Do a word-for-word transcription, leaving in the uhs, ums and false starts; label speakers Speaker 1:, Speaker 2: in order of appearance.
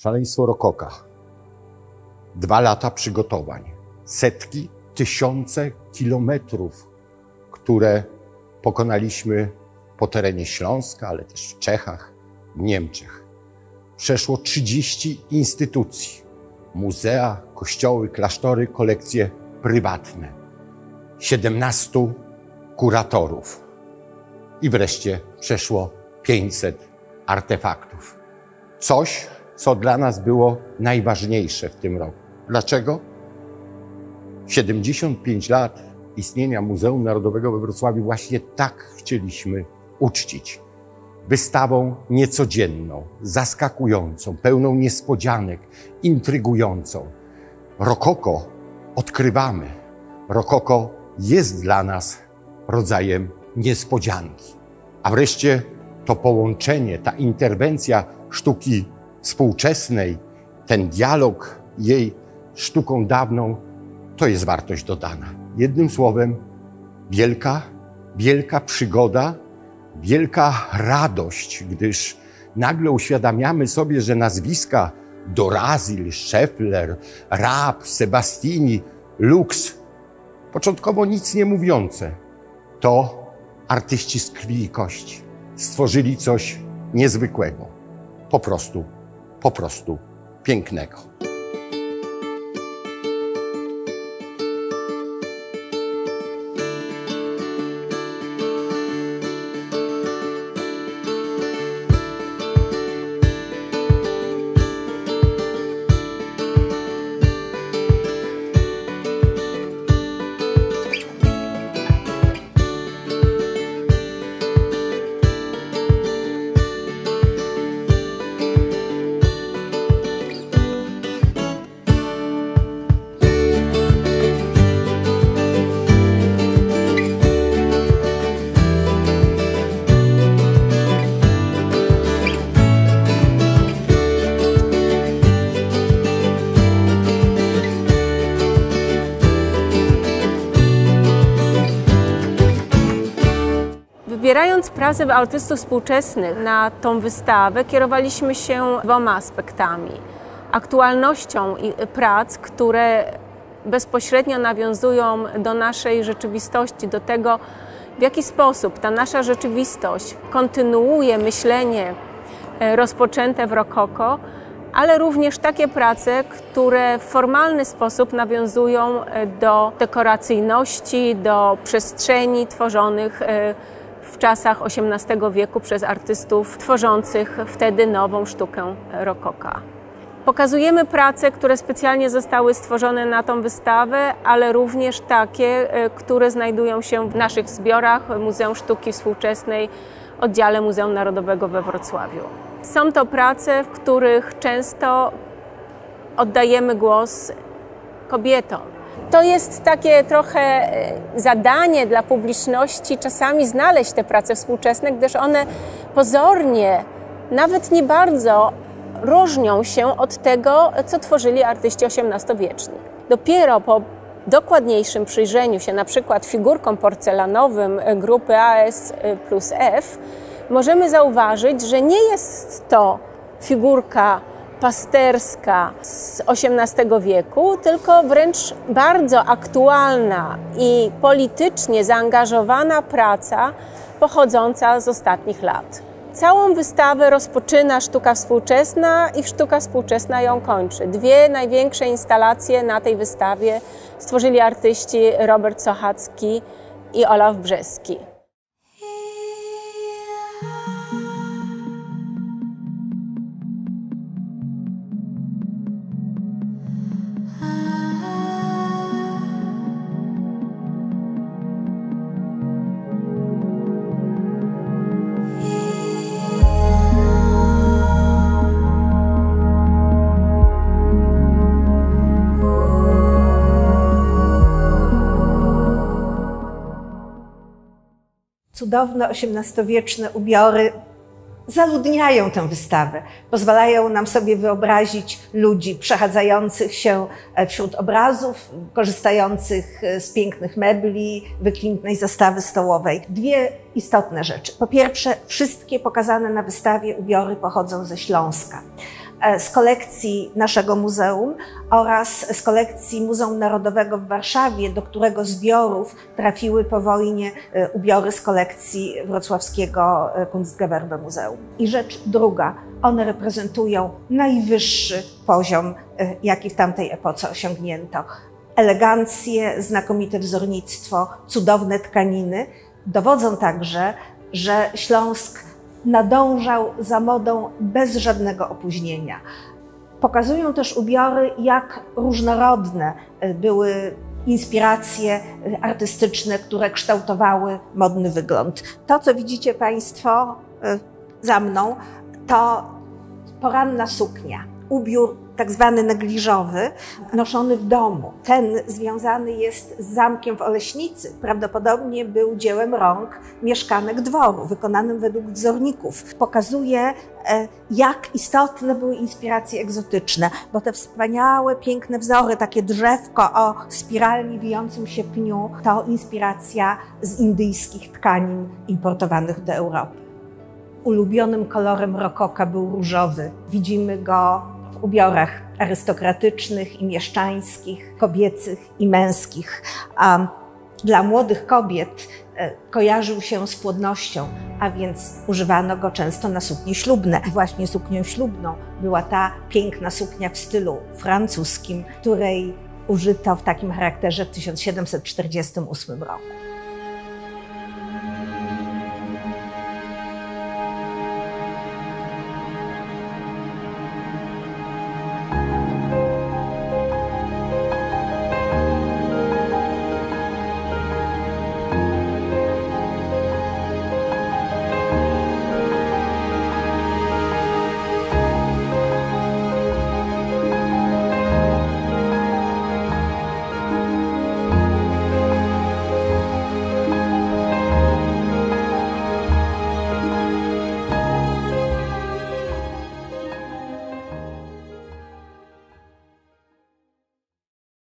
Speaker 1: Szaleństwo Rokoka. Dwa lata przygotowań. Setki, tysiące kilometrów, które pokonaliśmy po terenie Śląska, ale też w Czechach, w Niemczech. Przeszło trzydzieści instytucji. Muzea, kościoły, klasztory, kolekcje prywatne. siedemnastu kuratorów. I wreszcie przeszło pięćset artefaktów. Coś, co dla nas było najważniejsze w tym roku. Dlaczego? siedemdziesiąt pięć lat istnienia Muzeum Narodowego we Wrocławiu właśnie tak chcieliśmy uczcić. Wystawą niecodzienną, zaskakującą, pełną niespodzianek, intrygującą. Rokoko odkrywamy. Rokoko jest dla nas rodzajem niespodzianki. A wreszcie to połączenie, ta interwencja sztuki współczesnej, ten dialog jej sztuką dawną, to jest wartość dodana. Jednym słowem, wielka, wielka przygoda, wielka radość, gdyż nagle uświadamiamy sobie, że nazwiska Dorazil, Scheffler, Raab, Sebastini, Lux, początkowo nic nie mówiące, to artyści z krwi i kości. Stworzyli coś niezwykłego, po prostu, po prostu pięknego.
Speaker 2: Wybierając pracę artystów współczesnych na tą wystawę, kierowaliśmy się dwoma aspektami. Aktualnością prac, które bezpośrednio nawiązują do naszej rzeczywistości, do tego, w jaki sposób ta nasza rzeczywistość kontynuuje myślenie rozpoczęte w Rokoko, ale również takie prace, które w formalny sposób nawiązują do dekoracyjności, do przestrzeni tworzonych w czasach osiemnastego wieku przez artystów tworzących wtedy nową sztukę Rokoka. Pokazujemy prace, które specjalnie zostały stworzone na tą wystawę, ale również takie, które znajdują się w naszych zbiorach Muzeum Sztuki Współczesnej, oddziale Muzeum Narodowego we Wrocławiu. Są to prace, w których często oddajemy głos kobietom. To jest takie trochę zadanie dla publiczności czasami znaleźć te prace współczesne, gdyż one pozornie, nawet nie bardzo, różnią się od tego, co tworzyli artyści osiemnastowieczni. Dopiero po dokładniejszym przyjrzeniu się na przykład figurkom porcelanowym grupy A S plus F możemy zauważyć, że nie jest to figurka pasterska z osiemnastego wieku, tylko wręcz bardzo aktualna i politycznie zaangażowana praca pochodząca z ostatnich lat. Całą wystawę rozpoczyna sztuka współczesna i sztuka współczesna ją kończy. Dwie największe instalacje na tej wystawie stworzyli artyści Robert Sochacki i Olaf Brzeski.
Speaker 3: Cudowne osiemnastowieczne ubiory zaludniają tę wystawę. Pozwalają nam sobie wyobrazić ludzi przechadzających się wśród obrazów, korzystających z pięknych mebli, wykwintnej zastawy stołowej. Dwie istotne rzeczy. Po pierwsze, wszystkie pokazane na wystawie ubiory pochodzą ze Śląska. z kolekcji naszego muzeum oraz z kolekcji Muzeum Narodowego w Warszawie, do którego zbiorów trafiły po wojnie ubiory z kolekcji wrocławskiego Kunstgewerbemuseum. I rzecz druga, one reprezentują najwyższy poziom, jaki w tamtej epoce osiągnięto. Elegancję, znakomite wzornictwo, cudowne tkaniny dowodzą także, że Śląsk nadążał za modą bez żadnego opóźnienia. Pokazują też ubiory, jak różnorodne były inspiracje artystyczne, które kształtowały modny wygląd. To, co widzicie Państwo za mną, to poranna suknia, ubiór tak zwany negliżowy, noszony w domu. Ten związany jest z zamkiem w Oleśnicy. Prawdopodobnie był dziełem rąk mieszkanek dworu, wykonanym według wzorników. Pokazuje, jak istotne były inspiracje egzotyczne, bo te wspaniałe, piękne wzory, takie drzewko o spiralnie wijącym się pniu, to inspiracja z indyjskich tkanin importowanych do Europy. Ulubionym kolorem rokoka był różowy. Widzimy go w ubiorach arystokratycznych i mieszczańskich, kobiecych i męskich. A dla młodych kobiet kojarzył się z płodnością, a więc używano go często na suknie ślubne. Właśnie suknią ślubną była ta piękna suknia w stylu francuskim, której użyto w takim charakterze w tysiąc siedemset czterdziestym ósmym roku.